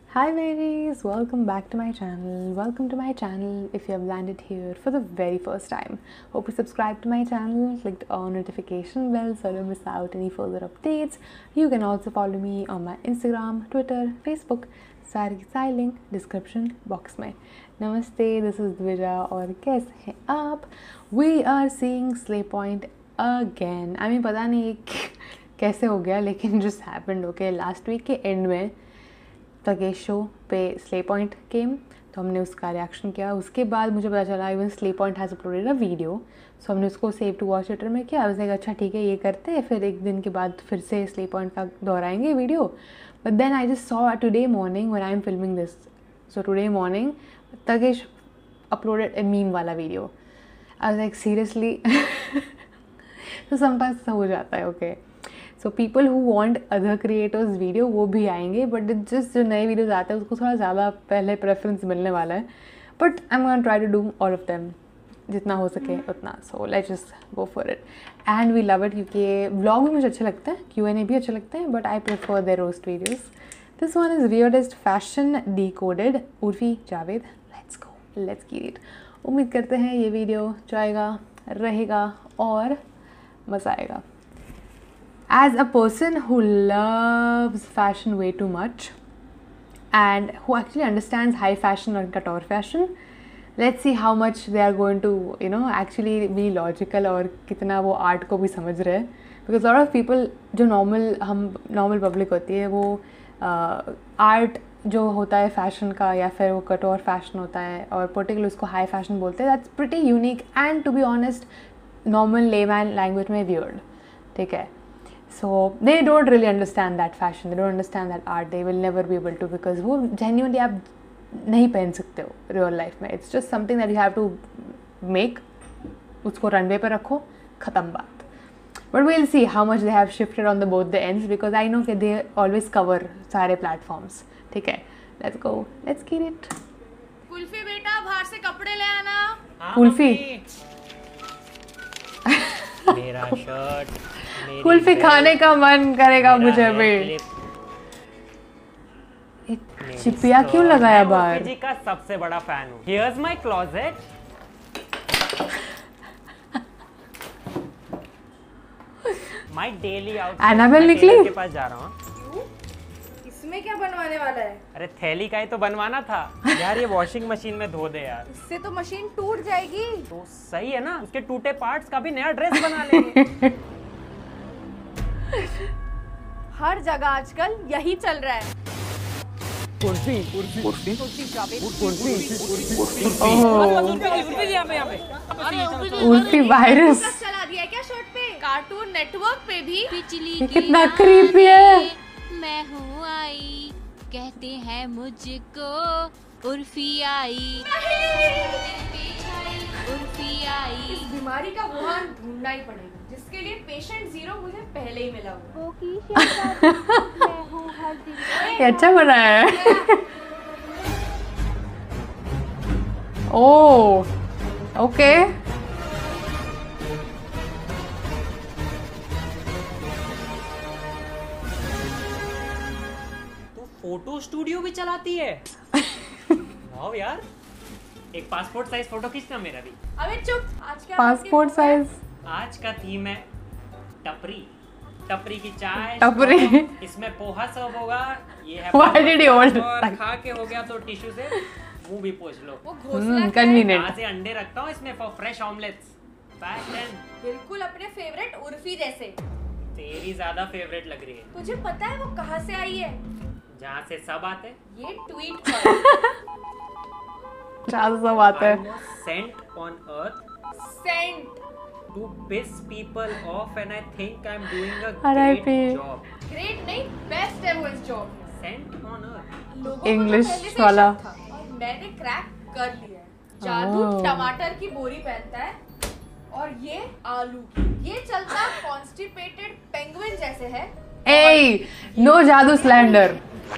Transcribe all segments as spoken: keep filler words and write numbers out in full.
Hi babies, welcome back to my channel. Welcome to my channel if you have landed here for the very first time. Hope you subscribe to my channel, clicked on notification bell so you don't miss out any further updates. You can also follow me on my Instagram, Twitter, Facebook. सारी सारी link description box में. नमस्ते, this is Dwija और कैसे हैं आप? We are seeing Slayy Point again. I mean पता नहीं कैसे हो गया, लेकिन just happened. Okay, last week के एंड में तगेश शो पे स्ले पॉइंट केम, तो हमने उसका रिएक्शन किया. उसके बाद मुझे पता चला even Slayy Point has uploaded a video, so हमने उसको सेव टू वॉच लेटर में किया. उसने कहा अच्छा ठीक है ये करते हैं, फिर एक दिन के बाद फिर से स्ले पॉइंट का दोहराएंगे video. But then I just saw today morning when I'm filming this. So today morning, Tagesh uploaded a meme wala video. I was like, seriously? So sometimes ऐसा हो जाता है, okay. So people who want other creators video वो भी आएंगे, but it's just जो नए videos आते हैं उसको थोड़ा ज़्यादा पहले preference मिलने वाला है. But I'm gonna try to do all of them. जितना हो सके उतना. So let's just go for it. And we love it क्योंकि व्लॉग भी मुझे अच्छे लगते हैं, क्यू एन ए भी अच्छे लगते हैं, but I prefer their roast videos. This one is weirdest fashion decoded, Urfi Javed. Let's go, let's keep it. उम्मीद करते हैं ये वीडियो जाएगा, रहेगा और मज़ा आएगा. As a person who loves fashion way too much and who actually understands high fashion और couture fashion, let's see how much they are going to you know actually be logical और कितना वो art को भी समझ रहे हैं. because lot of people जो नॉर्मल हम नॉर्मल पब्लिक होती है वो आर्ट uh, जो होता है फैशन का या फिर वो कटोर फैशन होता है और पर्टिकुलर उसको हाई फैशन बोलते हैं. That's pretty unique and to be honest normal layman language में वियर्ड. ठीक है, so they don't really understand that fashion, they don't understand that art, they will never be able to, because वो genuinely आप नहीं पहन सकते हो real life में. It's just something that you have to make, उसको रनवे पर रखो, ख़त्म बात. But we will see how much they have shifted on the both the ends, because I know कि दे ऑलवेज कवर सारे प्लेटफॉर्म्स. ठीक है, let's go, let's keep it. Kulfi बेटा बाहर से कपड़े ले आना. कुल्फी मेरा शर्ट, कुल्फी खाने का मन करेगा मुझे भी. चिपिया क्यों लगाया बाहर? जी का सबसे बड़ा फैन हूँ. Here's my closet. My daily outfit. Annabelle निकली? के पास जा रहा हूँ. इसमें क्या बनवाने वाला है? अरे थैली का ही तो बनवाना था यार. ये वॉशिंग मशीन में धो दे यार. इससे तो मशीन टूट जाएगी. तो सही है ना, उसके टूटे पार्ट्स का भी नया ड्रेस बना लेंगे. हर जगह आजकल यही चल रहा है. कुर्सी कुर्सी कुर्सी उल्फी वायरस चला दिया क्या शर्ट पे? कार्टून नेटवर्क पे भी ये कितना क्रीपी है. मैं हूँ आई, कहते हैं मुझको उर्फी आई, उर्फी आई. इस बीमारी का वुहान ढूंढना ही पड़ेगा, जिसके लिए पेशेंट जीरो मुझे पहले ही मिला हुआ. ये अच्छा बना है. ओह ओके, तू फोटो स्टूडियो भी चलाती है? वाह यार, एक पासपोर्ट साइज फोटो खींचना मेरा भी. अबे चुप. आज क्या पासपोर्ट साइज. आज का थीम है टपरी. टपरी की चाय, टपरी. इसमें पोहा सर्व होगा. ये है Why did you hold और it? खा के हो गया तो टिश्यू से मुंह भी पोंछ लो. वो घोंसला क्या है? कन्वीनियंट. आज से अंडे रखता हूँ इसमें for fresh omelettes. Fast and बिल्कुल अपने फेवरेट उर्फी जैसे. तेरी ज्यादा फेवरेट लग रही है. तुझे पता है वो कहाँ से आई है? जहाँ से सब आते. ये ट्वीट पर. चार सब आता है. Sent on earth sent to piss people off and I think I'm doing a R I great P job. Great नहीं, बेस्ट है वो इस जॉब में. Sent on earth. लोगों को तो English पहले से वाला. शक था, और मैंने क्रैक कर लिया है. जादू Oh. टमाटर की बोरी पहनता है और ये आलू. ये चलता कॉन्स्टिपेटेड पेंगुइन जैसे है. A no Jadoo slander.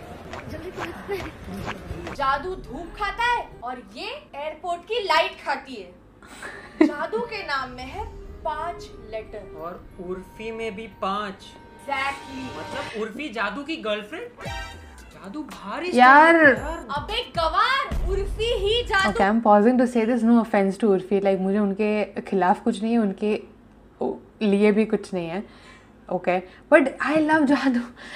Jadoo धूप खाता है और ये एयरपोर्ट की लाइट खाती है. जादू के नाम में है पांच लेटर. और उर्फी में भी पांच. एग्जैक्टली. मतलब उर्फी जादू की गर्लफ्रेंड. जादू भारी यार। अबे गवार, उर्फी ही जादू। Okay, I'm pausing to say this. No offense to Urfi, like मुझे उनके खिलाफ कुछ नहीं है, उनके लिए भी कुछ नहीं है, okay? But I love Jadoo.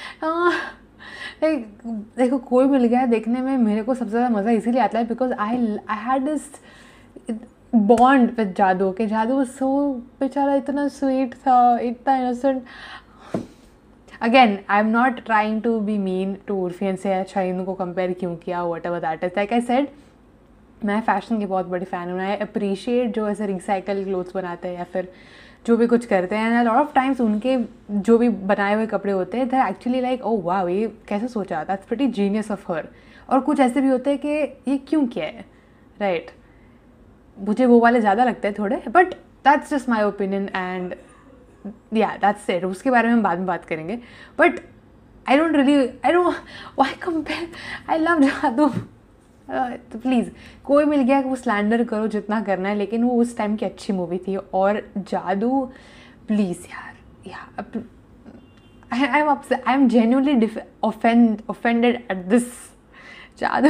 Like देखो, कोई मिल गया देखने में मेरे को सबसे ज़्यादा मज़ा इसीलिए आता है because I I had this bond with Jadoo के। जादू सो बेचारा इतना स्वीट था, इतना innocent. Again I am not trying to be mean to Urfi and से अच्छा इनको कंपेयर क्यों किया, whatever that is. Like I said, मैं फ़ैशन की बहुत बड़ी फ़ैन हूँ। आई अप्रिशिएट जो ऐसे रिसाइकल क्लोथ्स बनाते हैं या फिर जो भी कुछ करते हैं। एंड लॉट ऑफ टाइम्स उनके जो भी बनाए हुए कपड़े होते हैं, दे एक्चुअली लाइक ओ वाह, ये कैसे सोचा, that's pretty genius of her. और कुछ ऐसे भी होते हैं कि ये क्यों किया है, राइट right? मुझे वो वाले ज़्यादा लगते हैं थोड़े, but that's just my opinion and yeah that's it. उसके बारे में हम बाद में बात करेंगे। But I don't really I don't why compare, I love Jadoo. तो प्लीज़ कोई मिल गया कि वो स्लैंडर करो जितना करना है, लेकिन वो उस टाइम की अच्छी मूवी थी। और जादू प्लीज़ यार, yeah I am I am genuinely offend offended at this Jadoo.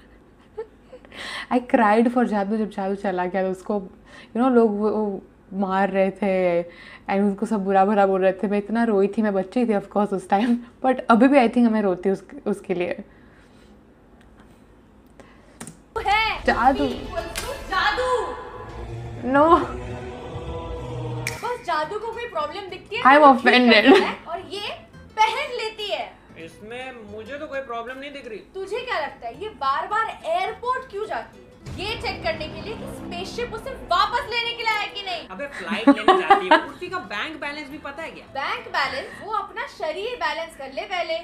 I cried for जादू। जब जादू चला गया तो उसको यू नो लोग वो मार रहे थे एंड उसको सब बुरा बुरा बोल रहे थे। मैं इतना रोई थी, मैं बच्ची थी ऑफकोर्स उस टाइम, बट अभी भी आई थिंक मैं रोती उस, उसके लिए। है जादू जादू नो, बस जादू को कोई प्रॉब्लम दिखती है आई एम तो ठीक ऑफेंडेड। करती है और ये पहन लेती है। इसमें मुझे तो कोई प्रॉब्लम नहीं दिख रही। तुझे क्या लगता है ये बार बार एयरपोर्ट क्यों जाती है? ये चेक करने के लिए कि स्पेसशिप उसे वापस लेने के लिए है कि नहीं। अबे फ्लाइट लेने जाती है, उसी का बैंक बैलेंस भी पता है क्या? Bank balance? वो अपना शरीर बैलेंस कर ले पहले।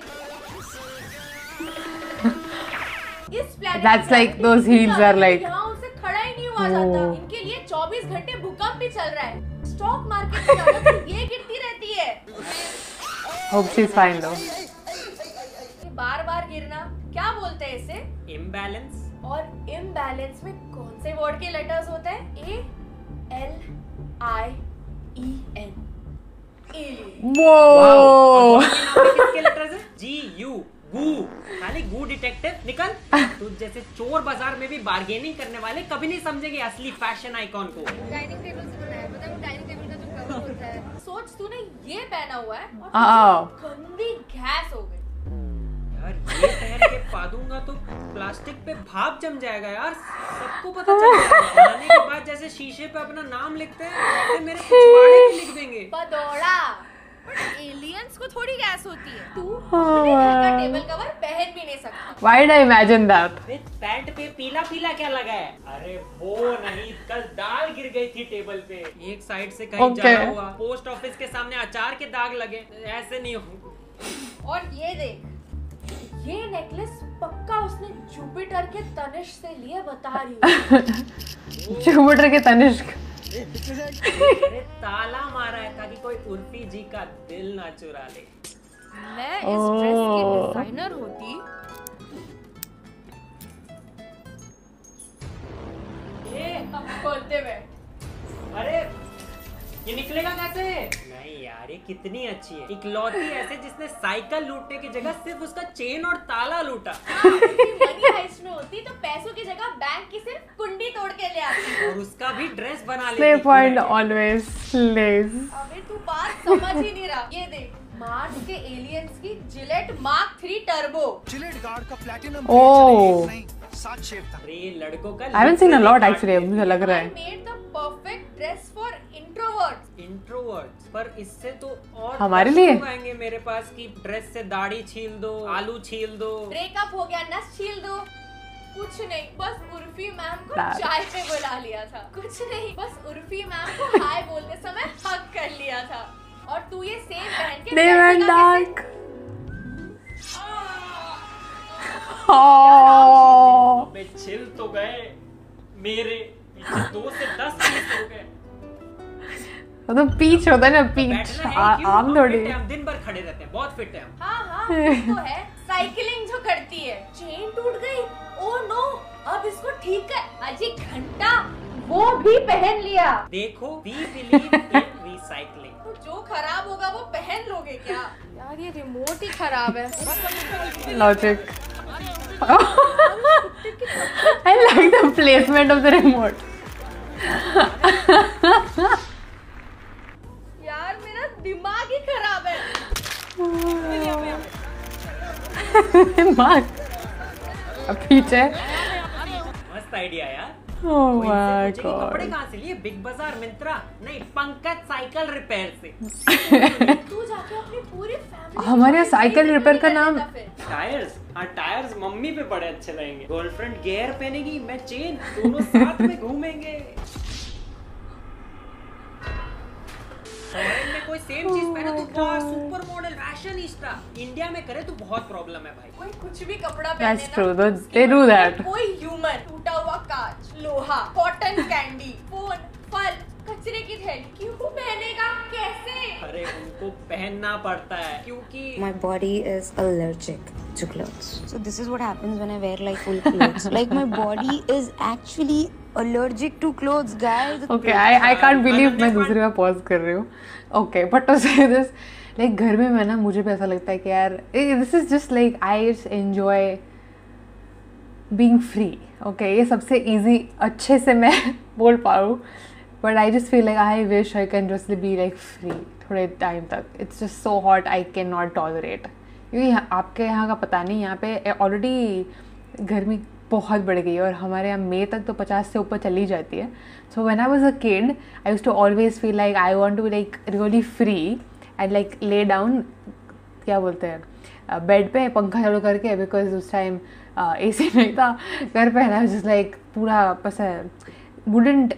इस planet That's पे like gravity those इतनी heels ज्यादा are है like- कि यहाँ उसे खड़ा ही नहीं हुआ जाता। Oh. इनके लिए चौबीस घंटे भूकंप भी चल रहा है। स्टॉक मार्केट में जाना तो ये गिरती रहती है। Hope she is fine though। ये बार बार गिरना क्या बोलते हैं इसे? इम्बैलेंस। और इम्बैलेंस में कौन से वर्ड के लेटर्स होते हैं? A L I E N. वो किसके लेटर्स है? जी यू गू। खाली गू डिटेक्टिव निकल। तू जैसे चोर बाजार में भी बार्गेनिंग करने वाले कभी नहीं समझेंगे असली फैशन आइकॉन को। डाइनिंग टेबल से बनाया है, पता है वो डाइनिंग टेबल का जो कवर होता है। सोच तूने ये पहना हुआ है और आओ। तुझे गंदी गैस हो गई। यार ये पहन के पादूंगा तो प्लास्टिक पे भाप जम जाएगा यार, सबको पता चल जाएगा। आने के बाद जैसे शीशे पे अपना नाम लिखते हैं वैसे मेरे पिछवाड़े पे लिख देंगे। पदौड़ा। बट एलियंस को थोड़ी गैस होती है। तू अपने घर का टेबल कवर पहन भी नहीं सकता। Why did I imagine that? With pant पे पीला पीला क्या लगा है? अरे वो नहीं, कल दाल गिर गई थी टेबल पे, एक साइड से कहीं Okay. जला हुआ। पोस्ट ऑफिस के सामने अचार के दाग लगे, ऐसे नहीं हो। और ये देख, ये नेकलेस पक्का उसने जुपिटर के तनिष्क से लिए, बता रही हूँ। जुपिटर के तनिष्क। अरे ताला मारा है ताकि कोई उर्फी जी का दिल ना चुरा ले। मैं इस ड्रेस की डिजाइनर होती। ये अब खोलते बैठ। अरे ये निकलेगा कैसे? नहीं यार, ये कितनी अच्छी है। इकलौती ऐसे जिसने साइकिल लूटने की जगह सिर्फ उसका चेन और ताला लूटा। हाँ, मनी हाइस्ट में होती तो पैसों की जगह बैंक की सिर्फ कुंडी तोड़ के ले आती। और उसका भी ड्रेस बना Slay लेती। point always slays. अबे तू बात समझ ही नहीं रहा। ये देख, मार्स के एलियंस की जिलेट मार्क थ्री टर्बो। जिलेट गार्ड का प्लैटिनम Oh. नहीं, सात शेप था। अरे ये लड़कों का I haven't seen a lot actually, मुझे लग रहा I है। made the perfect dress for introverts. Introverts. पर इससे तो और हमारे कष्ट लिए? आएंगे मेरे पास कि ड्रेस से दाढ़ी छील दो, आलू छील दो। ब्रेकअप हो गया, नस छील दो। कुछ नहीं, बस उर्फी मैम को That- चाय पे बुला लिया था। कुछ नहीं, बस उर्फी मैम को हाय बोलते समय हग कर लिया था। और तू ये सेम पहन के They बैठेगा went कैसे? dark. Oh. अबे छिल तो गए मेरे, पीछे दो से दस पीस हो गए। वो तो पीच होता है ना, पीच। बैठना है आ- क्यों? आम हम थोड़ी। fit हैं, हम दिन भर खड़े रहते हैं, बहुत फिट है हम। हाँ हाँ वो तो है। साइकिलिंग जो करती है। चेन टूट गई, ओ नो, अब इसको ठीक है। अजी घंटा वो भी पहन लिया। देखो, we believe in recycling। तो जो खराब होगा वो पहन लोगे क्या? यार ये रिमोट ही खराब है। Logic. I like the placement of the remote. यार मेरा दिमाग ही खराब है। दिमाग पीछे। मस्त आइडिया यार। Oh वो इनसे my पूछेगी, कपड़े god. कहाँ से लिए? बिग बाजार, मिंत्रा? नहीं, पंकज साइकिल रिपेयर से। तू जाके अपनी पूरी फैमिली हमारे यहाँ साइकिल रिपेयर का नाम टायर्स, हाँ टायर्स मम्मी पे बड़े अच्छे लगेंगे। गर्लफ्रेंड गियर पहनेगी, मैं चेन, दोनों साथ में घूमेंगे। फॉरेन में कोई सेम चीज पहने तो बहुत सुपर मॉडल फैशनिस्टा। इंडिया में करे तो बहुत प्रॉब्लम है भाई। कोई कुछ भी कपड़ा पहने That's ना, true. They- उसके they do बदले that. कोई ह्यूमन, टूटा हुआ कांच, लोहा, कॉटन कैंडी, फोन, फल, कचरे की थैली क्यों पहनेगा? कैसे? अरे उनको पहनना पड़ता है क्योंकि My body is allergic to clothes. So this is what happens when I wear like full clothes. Like my body is actually allergic to clothes, guys. Okay, I I can't believe मैं दूसरी बार pause कर रही हूँ. Okay, but to say this, like घर में मैं ना मुझे भी ऐसा लगता है कि यार this is just like I just enjoy being free. Okay, ये सबसे easy अच्छे से मैं बोल पाऊँ. But I just feel like I wish I can just be like free थोड़े टाइम तक. It's just so hot I cannot tolerate. क्योंकि यहाँ- आपके यहाँ का पता नहीं, यहाँ पे ऑलरेडी गर्मी बहुत बढ़ गई है और हमारे यहाँ मई तक तो पचास से ऊपर चली जाती है. So when I was a kid I used to always feel like I want to be like really free and like lay down, क्या बोलते हैं, बेड पे पंखा चालू करके, बिकॉज उस टाइम ए सी नहीं था घर पे. आई जस्ट लाइक पूरा बस wouldn't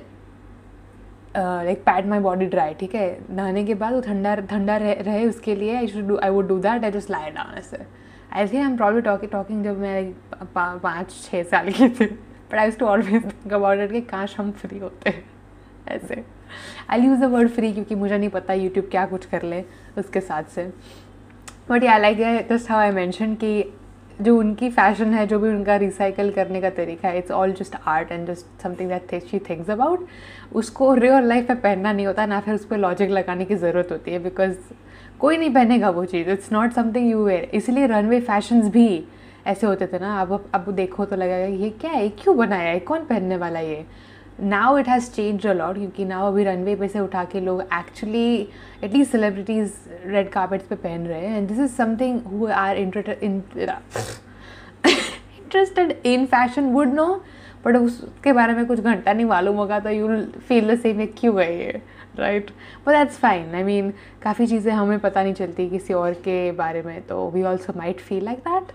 like pad my body dry. ठीक है, नहाने के बाद वो ठंडा ठंडा रहे, रहे उसके लिए I should do I would do that. I just lie down ऐसे. I think I am probably talking talking जब मैं like, पा, पाँच छः साल की थी. But I used to always think about it कि काश हम फ्री होते ऐसे. I use the word free क्योंकि मुझे नहीं पता यूट्यूब क्या कुछ कर ले उसके साथ से. But yeah like just how I mention कि जो उनकी फैशन है, जो भी उनका रिसाइकल करने का तरीका है, it's all just art and just something that she thinks about. उसको रियल लाइफ में पहनना नहीं होता, ना फिर उस पर लॉजिक लगाने की ज़रूरत होती है, बिकॉज कोई नहीं पहनेगा वो चीज़. It's not something you wear. इसलिए रनवे फैशंस भी ऐसे होते थे ना. अब अब देखो तो लगेगा ये क्या है, क्यों बनाया है, कौन पहनने वाला ये. Now it has change a lot क्योंकि नाउ अभी रनवे पे से उठा के लोग actually at least celebrities red carpets पे पहन रहे हैं. And this is something who are interested in fashion would know. But उसके बारे में कुछ घंटा नहीं मालूम होगा तो you will feel the same है, क्यों है ये, right. But that's fine. I mean काफ़ी चीज़ें हमें पता नहीं चलती किसी और के बारे में, तो we also might feel like that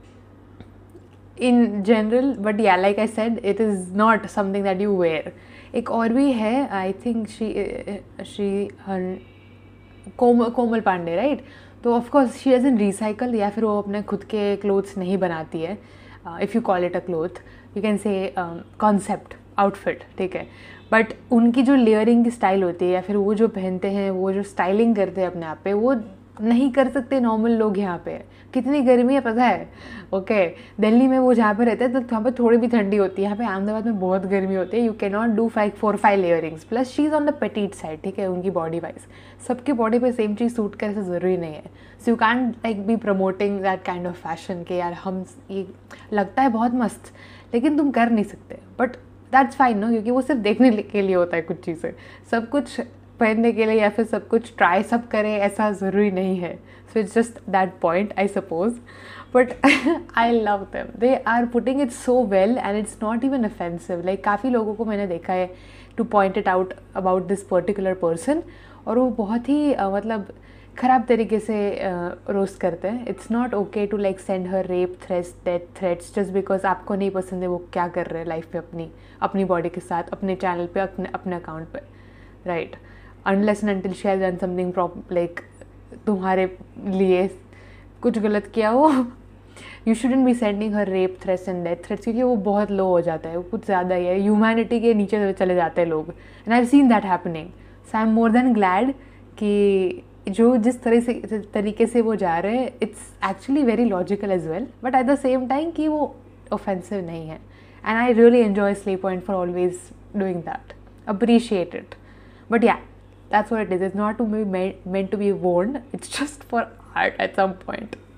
in general. But yeah, like I said, it is not something that you wear. एक और भी है, I think she she her Komal Komal Pandey, right. तो of course she doesn't recycle या फिर वो अपने खुद के क्लोथ्स नहीं बनाती है. If you call it a cloth, you can say concept outfit, ठीक है. बट उनकी जो लेयरिंग की स्टाइल होती है या फिर वो जो पहनते हैं, वो जो स्टाइलिंग करते हैं अपने आप पे, वो नहीं कर सकते नॉर्मल लोग यहाँ पे. कितनी गर्मी है पता है. ओके, दिल्ली में वो जहाँ पे रहते हैं तो वहाँ पे थोड़ी भी ठंडी होती है. यहाँ पे अहमदाबाद में बहुत गर्मी होती है. You can not do five four five layerings. Plus she is on the petite side, ठीक है, उनकी बॉडी वाइज. सबकी बॉडी पे सेम चीज़ सूट करे ऐसा ज़रूरी नहीं है. So you can like be promoting that kind of fashion के यार हम ये लगता है बहुत मस्त लेकिन तुम कर नहीं सकते. बट दैट्स फाइन नो, क्योंकि वो सिर्फ देखने के लिए होता है कुछ चीज़ें. सब कुछ पहनने के लिए या फिर सब कुछ ट्राई सब करें ऐसा ज़रूरी नहीं है. So it's just that point I suppose. But I love them. They are putting it so well and it's not even offensive. Like काफ़ी लोगों को मैंने देखा है to point it out about this particular person, और वो बहुत ही uh, मतलब ख़राब तरीके से रोस्ट करते हैं. It's not okay to like send her rape threats, death threats just because आपको नहीं पसंद है वो क्या कर रहे हैं लाइफ में अपनी अपनी बॉडी के साथ, अपने चैनल पे, अपने अपने अकाउंट पे, right. Unless and until she has done something prop like तुम्हारे लिए कुछ गलत किया हो, you shouldn't be sending her rape threats and death threats, क्योंकि वो बहुत लो हो जाता है. वो कुछ ज़्यादा ही है, ह्यूमैनिटी के नीचे चले जाते हैं लोग. And I have seen that happening. So I am more than glad कि जो जिस तरह से तरीके से वो जा रहे हैं, it's actually very logical as well, but at the same time कि वो ऑफेंसिव नहीं है. And I really enjoy slay point for always doing that, appreciate it. But yeah, that's what it is. It's not to be meant, meant to be worn. It's just for art at some point.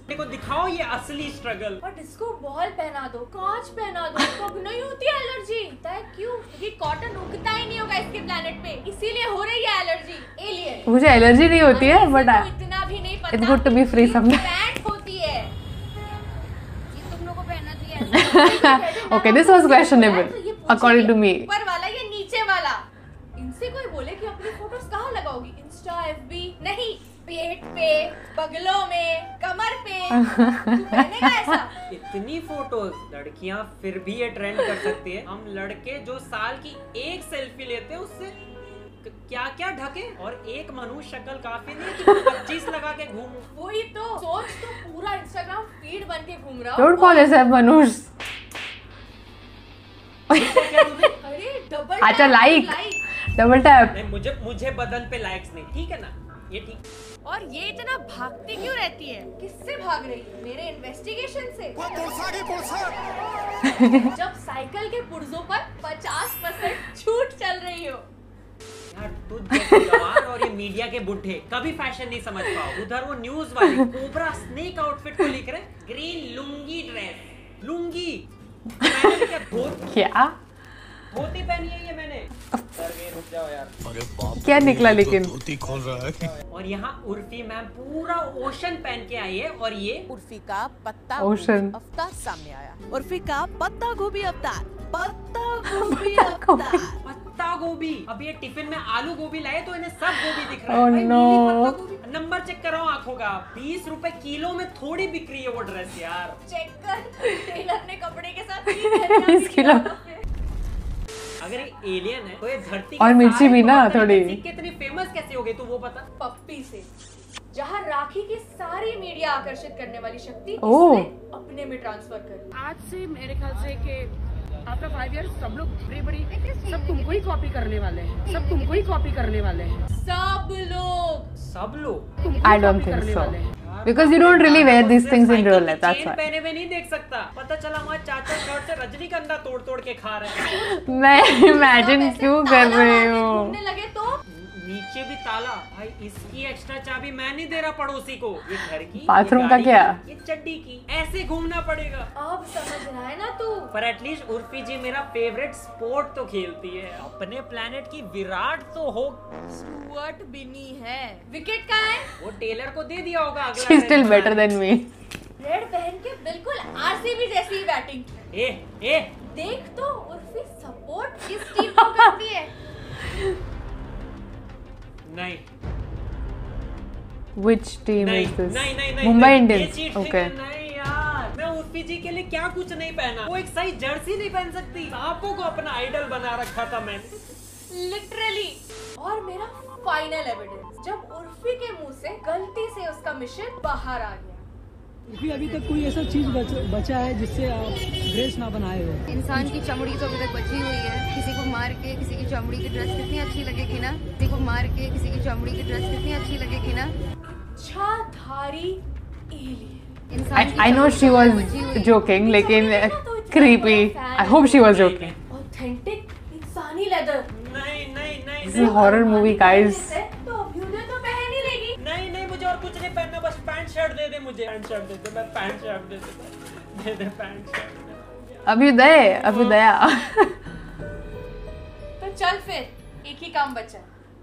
देखो दिखाओ ये असली struggle. और इसको ball पहना दो, कांच पहना दो, तो नहीं होती है एलर्जी। पता है क्यों? क्योंकि कॉटन उगता ही नहीं होगा इसके प्लेनेट पे, इसीलिए हो रही है एलर्जी। एलियन। मुझे एलर्जी नहीं होती है, बट इतना भी नहीं पता। It's good to be free sometime. Pant होती है। ये तुम लोगों को पहनना चाहिए। Okay, this was questionable according to me. ऊपर वाला या नीचे वाला? इनसे कोई बोले कि अपनी फोटोज कहाँ लगाओगी? Insta, FB? नहीं, पेट पे, बगलों में, कमर पे। तू पहनेगा ऐसा? इतनी फोटोज लड़कियां फिर भी ये ट्रेंड कर सकती है। हम लड़के जो साल की एक सेल्फी लेते हैं उससे क्या क्या ढके, और एक मनुष्य शक्ल काफी नहीं है कि पच्चीस लगा के घूमूं। वही तो सोच, तो पूरा इंस्टाग्राम फीड बन के घूम रहा Don't call yourself Manush. अरे डबल अच्छा, like. Double tap. नहीं, मुझे मुझे बदन पे लाइक्स नहीं, ठीक है ना, ये ठीक। और ये इतना भागती क्यों रहती है? किससे भाग रही है? मेरे इन्वेस्टिगेशन से। जब साइकिल के पुर्जों पर पचास परसेंट छूट चल रही हो। यार तुझ जैसे गवार और ये मीडिया के बुढ़े कभी फैशन नहीं समझ पाओ। उधर वो न्यूज वाले कोबरा स्नेक आउटफिट को लिख रहे, ग्रीन लुंगी ड्रेस, लुंगी। मैंने क्या धोती क्या धोती पहनी है ये मैंने। अरे रुक जाओ यार। अरे बाप, क्या निकला लेकिन? धोती खोल रहा है। और यहाँ उर्फी मैम पूरा ओशन पहन के आई है, और ये उर्फी का पत्ता ओशन गोभी अवतार सामने आया। उर्फी का पत्ता गोभी अवतार, पत्ता गोभी अवतार। पत्ता गोभी। अब ये टिफिन में आलू गोभी लाए तो इन्हें सब गोभी दिख रहा है। Oh भाई, no. नीली पत्ता गोभी। नंबर चेक करो आंखों का, बीस रुपए किलो में थोड़ी बिक रही है वो ड्रेस यार। चेक कर, टेलर ने कपड़े के साथ तीन धनिया बीस किलो। अगर ये एलियन है तो ये धरती और के मिर्ची सारे भी ना तौर तरीके थोड़ी। सीख के इतनी फेमस कैसे हो गई, तू वो बता। पप्पी से, जहाँ राखी की सारी मीडिया आकर्षित करने वाली शक्ति ओह। इसने अपने में ट्रांसफर कर। आज से मेरे ख्याल से कि आफ्टर फाइव इयर्स सब लोग बड़ी बड़ी सब तुमको ही कॉपी करने वाले हैं, सब तुमको ही कॉपी करने वाले हैं, सब लोग सब लोग। तुमको I he don't copy think करने so. वाले हैं। Because you don't really wear these things in real life, that's chain why. पहने हुए नहीं देख सकता। पता चला हमारे चाचा शर्ट से रजनीगंधा तोड़ तोड़ के खा रहे हैं। मैं इमेजिन क्यों कर रही हूँ? घूमने लगे तो नीचे भी ताला। भाई इसकी एक्स्ट्रा चाबी मैं नहीं दे रहा पड़ोसी को, ये घर की, बाथरूम ये का गाड़ी क्या? की, ये चड्डी की, ऐसे घूमना पड़ेगा। अब समझ रहा है ना तू? पर एटलीस्ट उर्फी जी मेरा फेवरेट स्पोर्ट तो खेलती है। अपने प्लेनेट की विराट तो हो। स्टुअर्ट बिनी है। विकेट कहाँ है? वो टेलर को दे दिया होगा अगला। She's still better than me. Red पहन के बिल्कुल आरसीबी जैसी बैटिंग। ए ए देख तो उर्फी सपोर्ट किस टीम को करती है? नहीं Which team नहीं is this? नहीं नहीं नहीं Mumbai नहीं, Indians. ये cheating Okay. है, नहीं यार, मैं उर्फी जी के लिए क्या कुछ नहीं पहना। वो एक सही जर्सी नहीं पहन सकती। सांपों को अपना आइडल बना रखा था मैंने। लिटरली। और मेरा फाइनल एविडेंस, जब उर्फी के मुंह से गलती से उसका मिशन बाहर आ गया। उर्फी, अभी तक कोई ऐसा चीज बच, बचा है जिससे आप ड्रेस ना बनाए हो? इंसान की चमड़ी तो अभी तक बची हुई है। किसी को मार के किसी की चमड़ी की ड्रेस कितनी अच्छी लगेगी ना। किसी को मार के किसी की चमड़ी की ड्रेस कितनी अच्छी लगेगी ना। इच्छाधारी alien. I, I know she was joking, लेकिन creepy. I hope she was joking. Authentic इंसानी लेदर। नहीं नहीं नहीं This is a horror movie, guys. तो अभ्युदय तो पहन ही लेगी। नहीं नहीं मुझे और कुछ नहीं पहनना, बस पैंट शर्ट दे दे मुझे। पैंट शर्ट दे दे, मैं पैंट शर्ट दे दे दे दे पैंट शर्ट। अभ्युदय, अभ्युदया। तो चल फिर, एक ही काम बचा।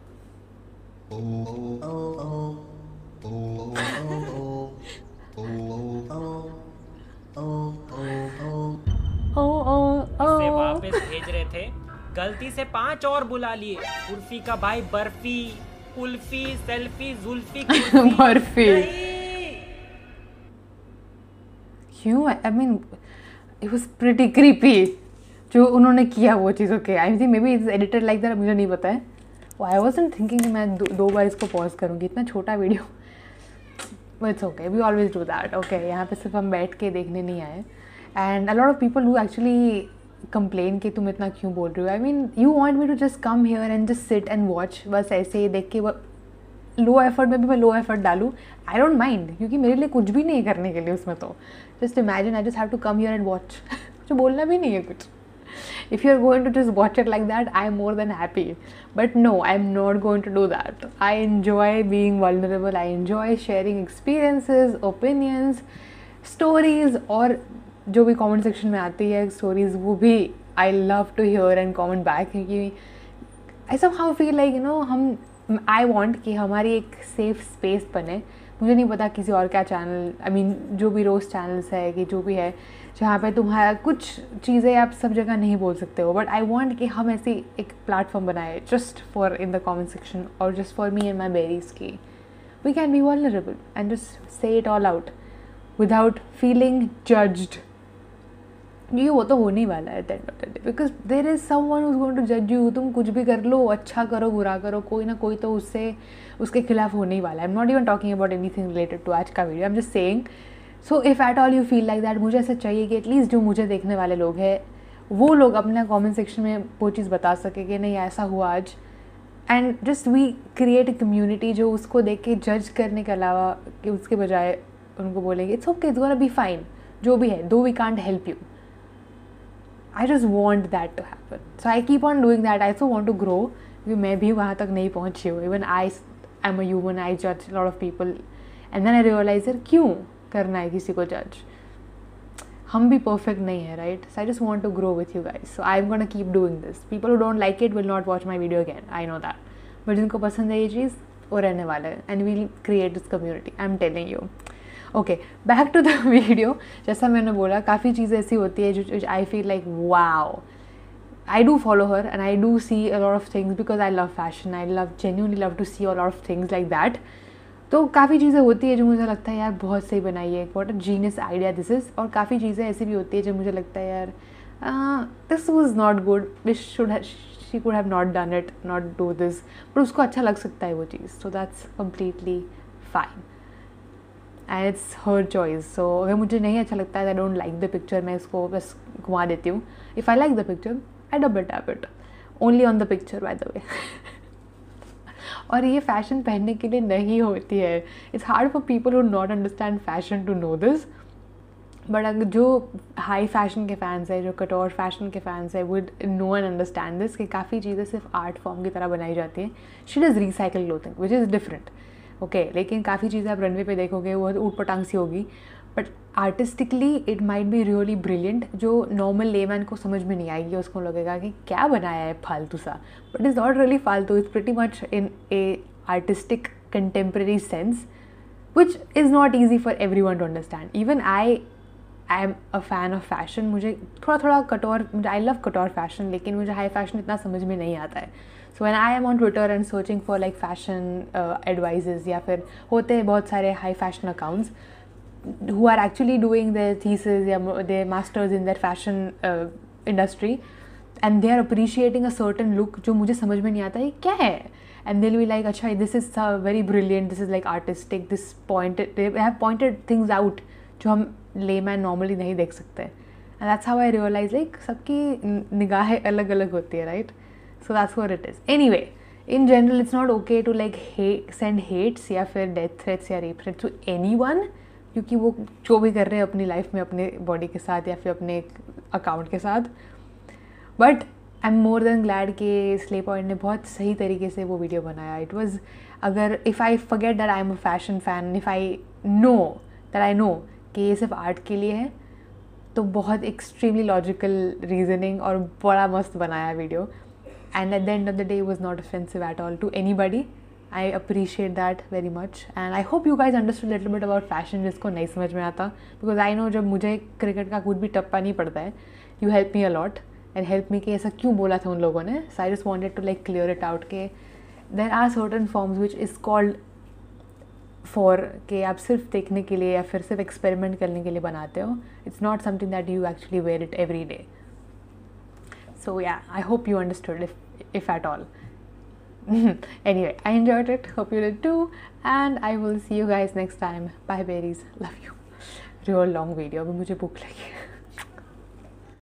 ओ ओ इसे ओ। वापस भेज रहे थे, गलती से पांच और बुला लिए। उर्फी का भाई बर्फी, कुल्फी, सेल्फी, जुल्फी, कुल्फी। बर्फी। नहीं। क्यों? I mean, it was pretty creepy. जो उन्होंने किया वो चीज़। Okay, I think maybe it's edited like that, मुझे नहीं पता है। आई वाज़न्ट थिंकिंग कि मैं दो, दो बार इसको पॉज करूँगी, इतना छोटा video. It's okay, we always do that. Okay, यहाँ पे सिर्फ हम बैठ के देखने नहीं आए। And a lot of people who actually complain कि तुम इतना क्यों बोल रहे हो। I mean you want me to just come here and just sit and watch, बस ऐसे ही देख के। लो एफर्ट में भी मैं लो एफर्ट डालूँ, आई डोंट माइंड, क्योंकि मेरे लिए कुछ भी नहीं करने के लिए उसमें। तो just imagine I just have to come here and watch. मुझे बोलना भी नहीं है कुछ। If you're going to just watch it like that, I'm more than happy. But no, I'm not going to do that. I enjoy being vulnerable. I enjoy sharing experiences, opinions, stories, और जो भी comment section में आती है stories वो भी I love to hear and comment back, क्योंकि I somehow feel like you know हम I want कि हमारी एक safe space बने. मुझे नहीं पता किसी और क्या चैनल, आई मीन जो भी रोज़ चैनल्स है कि जो भी है जहाँ पे तुम्हारा कुछ चीज़ें आप सब जगह नहीं बोल सकते हो, बट आई वांट कि हम ऐसी एक प्लेटफॉर्म बनाए just for in the comment section और just for me and my berries की we can be vulnerable and just say it all out without feeling judged. ये वो तो होने ही वाला है at the end of the day, because there is someone who's going to जज you. तुम कुछ भी कर लो, अच्छा करो बुरा करो, कोई ना कोई तो उससे उसके खिलाफ होने ही वाला है. I am not even talking about anything related to आज का video. I am just saying, so if at all you feel like that, मुझे ऐसा चाहिए कि एटलीस्ट जो मुझे देखने वाले लोग हैं वो लोग अपने कॉमेंट सेक्शन में वो चीज़ बता सके कि नहीं ऐसा हुआ आज, and just we create a community जो उसको देख के जज करने के अलावा कि उसके बजाय उनको बोलेंगे it's okay, it's gonna be fine, जो भी है, though we can't help you. I just want that to happen. So I keep on doing that. I also want to grow. क्योंकि मैं भी वहाँ तक नहीं पहुँची हूँ. Even I am a human. I judge a lot of people. And then I realize यार क्यों करना है किसी को judge? हम भी perfect नहीं है, right? So I just want to grow with you guys. So I'm gonna keep doing this. People who don't like it will not watch my video again. I know that. But जिनको पसंद है ये चीज़ वो रहने वाला है. And we'll create this community. I'm telling you. Okay, back to the video. जैसा मैंने बोला काफ़ी चीज़ें ऐसी होती है जो I feel like wow, I do follow her and I do see a lot of things because I love fashion. I love genuinely love to see a lot of things like that. तो काफ़ी चीज़ें होती है जो मुझे लगता है यार बहुत सही बनाई है, what a genius idea this is. और काफ़ी चीज़ें ऐसी भी होती है जो मुझे लगता है यार this was not good, this should she could have not done it, not do this, but उसको अच्छा लग सकता है वो चीज़. So that's completely fine and it's her choice. So अगर मुझे नहीं अच्छा लगता है, I don't like the picture, मैं इसको बस घुमा देती हूँ. If I like the picture I double tap it only on the picture by the way. और ये फैशन पहनने के लिए नहीं होती है. It's hard for people who not understand fashion to know this. But अगर जो हाई फैशन के फैंस है, जो कटोर फैशन के फैंस है, would know and understand this कि काफ़ी चीज़ें सिर्फ आर्ट फॉर्म की तरह बनाई जाती हैं. She does recycle clothing which is different. Okay okay, लेकिन काफ़ी चीज़ें आप रनवे पे देखोगे वो ऊट पटांग सी होगी, but artistically it might be really brilliant. जो नॉर्मल लेमैन को समझ में नहीं आएगी, उसको लगेगा कि क्या बनाया है फालतू सा, बट इज़ नॉट रियली फालतू. It's pretty much in a artistic contemporary sense which is not easy for everyone to understand. Even I I am a fan of fashion. मुझे थोड़ा थोड़ा कटोर, मुझे आई लव कटोर फैशन, लेकिन मुझे high fashion इतना समझ में नहीं आता है. So when I am on Twitter and searching for like fashion advices, या फिर होते हैं बहुत सारे high fashion accounts who are actually doing their thesis या their masters in their fashion industry, and they are appreciating a certain look जो मुझे समझ में नहीं आता है क्या है. And they will be like अच्छा this is very brilliant, this is like artistic, this pointed, they have pointed things out जो हम लेमैन नॉर्मली नहीं देख सकते. And that's how I realise like सबकी निगाहें अलग अलग होती है, right? So that's what it is. Anyway, in general, it's not okay to like hate, send hates या फिर death threats या rape threats to anyone, क्योंकि वो जो भी कर रहे हैं अपनी लाइफ में अपने बॉडी के साथ या फिर अपने अकाउंट के साथ. But I am more than glad कि स्ले पॉइंट ने बहुत सही तरीके से वो वीडियो बनाया. इट वॉज, अगर if I forget that I am a fashion fan, if I know that I know कि ये सिर्फ आर्ट के लिए है, तो बहुत एक्सट्रीमली लॉजिकल रीजनिंग और बड़ा मस्त बनाया video. And at the end of the day, it was not offensive at all to anybody. I appreciate that very much. And I hope you guys understood a little bit about fashion जिसको नहीं समझ में आता. Because I know जब मुझे cricket का कुछ भी टप्पा नहीं पड़ता है, you help me a lot and help me कि ऐसा क्यों बोला था उन लोगों ने. So I just wanted to like clear it out कि there are certain forms which is called for कि आप सिर्फ देखने के लिए या फिर सिर्फ एक्सपेरिमेंट करने के लिए बनाते हो. It's not something that you actually wear it every day. So yeah, I hope you understood if if at all. Anyway, I enjoyed it, hope you did too, and I will see you guys next time. Bye berries, love you. Real long video, अभी मुझे भूख लगी.